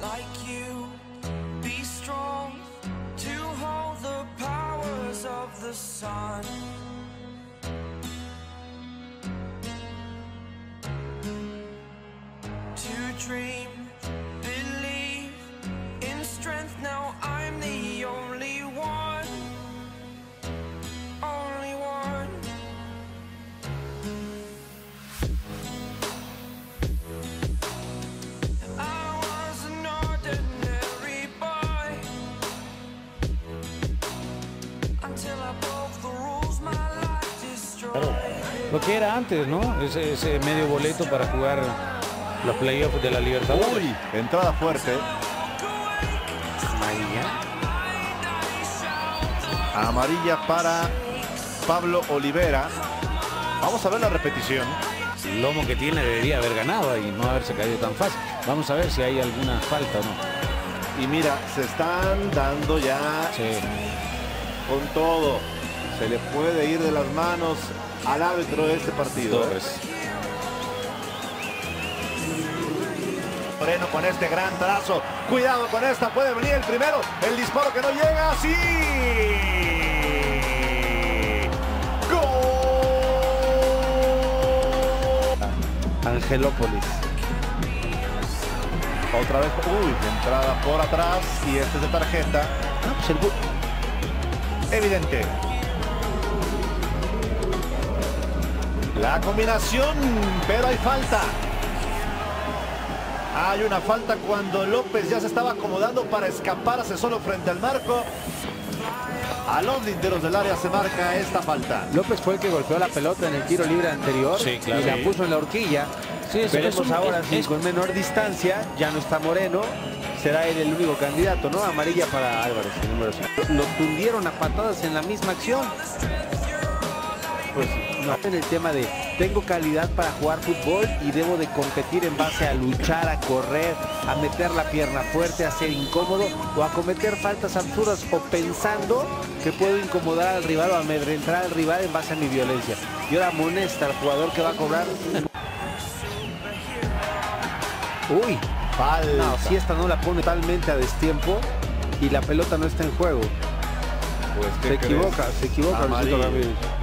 like you. Be strong to hold the powers of the sun. To dream, believe in strength. Now I'm the only one. Only one. I was an ordinary boy until I broke the rules my life destroyed. Lo que era antes, ¿no? Ese medio boleto para jugar los playoffs de la Libertadores. Uy, entrada fuerte. Amarilla para Pablo Olivera. Vamos a ver la repetición. El lomo que tiene debería haber ganado y no haberse caído tan fácil. Vamos a ver si hay alguna falta o no. Y mira, se están dando ya con todo. Se le puede ir de las manos al árbitro de este partido. Torres. Moreno con este gran trazo. Cuidado con esta, puede venir el primero. El disparo que no llega, ¡sí! ¡Gol! Angelópolis. Otra vez, entrada por atrás y este es de tarjeta. No, pues Evidente. La combinación, pero hay falta. Hay una falta cuando López ya se estaba acomodando para escaparse solo frente al marco. A los linderos del área se marca esta falta. López fue el que golpeó la pelota en el tiro libre anterior. Sí, claro. Y la puso en la horquilla. Sí, veremos ahora si con menor distancia. Ya no está Moreno. Será él el único candidato, ¿no? Amarilla para Álvarez, el número 5. Lo tundieron a patadas en la misma acción. Pues no, en el tema de tengo calidad para jugar fútbol y debo de competir en base a luchar, a correr, a meter la pierna fuerte, a ser incómodo o a cometer faltas absurdas o pensando que puedo incomodar al rival o amedrentar al rival en base a mi violencia. Y ahora amonesta al jugador que va a cobrar. Uy, Falta. no, si esta no la pone totalmente a destiempo y la pelota no está en juego. Pues, ¿qué Se crees? equivoca, Amarillo. Luisito Ramírez.